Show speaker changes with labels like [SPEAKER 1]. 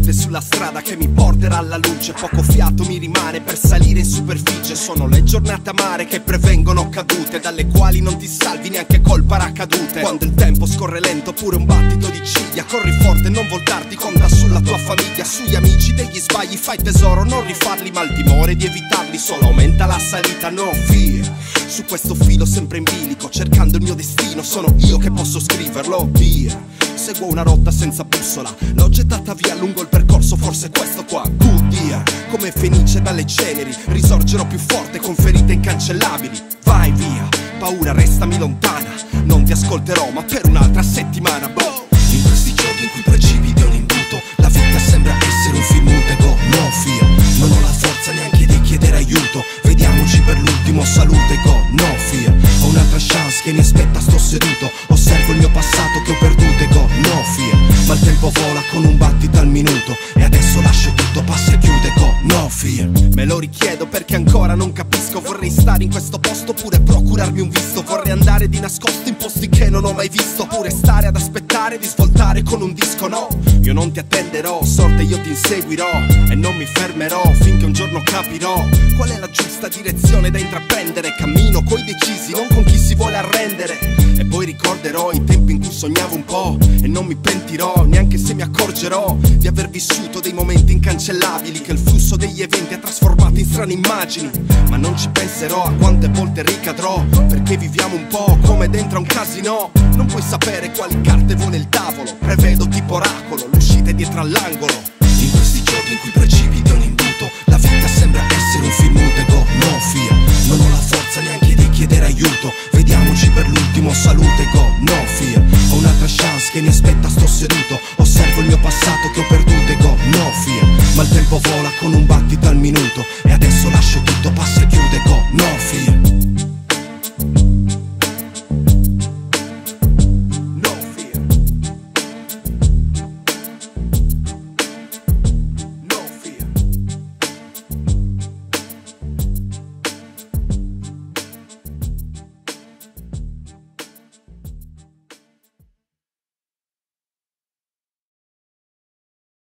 [SPEAKER 1] notte sulla strada che mi porterà alla luce. Poco fiato mi rimane per salire in superficie. Sono le giornate amare che prevengono cadute, dalle quali non ti salvi neanche col paracadute. Quando il tempo scorre lento, pure un battito di ciglia. Corri forte, non voltarti, conta sulla tua famiglia. Sugli amici degli sbagli fai tesoro, non rifarli, ma il timore di evitarli solo aumenta la salita. No fear, su questo filo sempre in bilico, cercando il mio destino, sono io che posso scriverlo. Via, seguo una rotta senza bussola, l'ho gettata via lungo il percorso, forse questo qua. Good year, come fenice dalle ceneri, risorgerò più forte con ferite incancellabili. Vai via, paura restami lontana, non ti ascolterò ma per un'altra settimana. Boh. In questi giorni in cui precipiti un imbuto, la vita sembra essere un film muteco. No fear, non ho la forza neanche di chiedere aiuto, vediamoci per l'ultimo, salute go. No fear, ho un'altra chance che mi aspetta, sto seduto, osservo il mio passato che ho perduto e go. No fear, ma il tempo vola con un battito al minuto e adesso lascio tutto, passa e chiude go. No fear, me lo richiedo perché ancora non capisco, vorrei stare in questo posto oppure procurarmi un visto. Vorrei andare di nascosto in posti che non ho mai visto, oppure stare ad aspettare di svoltare con un disco. No, io non ti attenderò, sorte io ti inseguirò e non mi fermerò finché un giorno capirò qual è la giusta direzione da intraprendere. Cammino coi decisi, non con chi si vuole arrendere, e poi ricorderò i tempi in cui sognavo un po' e non mi pentirò neanche se mi accorgerò di aver vissuto dei momenti incancellabili che il flusso degli eventi ha trasformato in strane immagini. Ma non ci penserò a quante volte ricadrò, perché viviamo un po' come dentro a un casino. Non puoi sapere quali carte vuole il tavolo, prevedo tipo oracolo, l'uscita è dietro all'angolo. In questi giorni in cui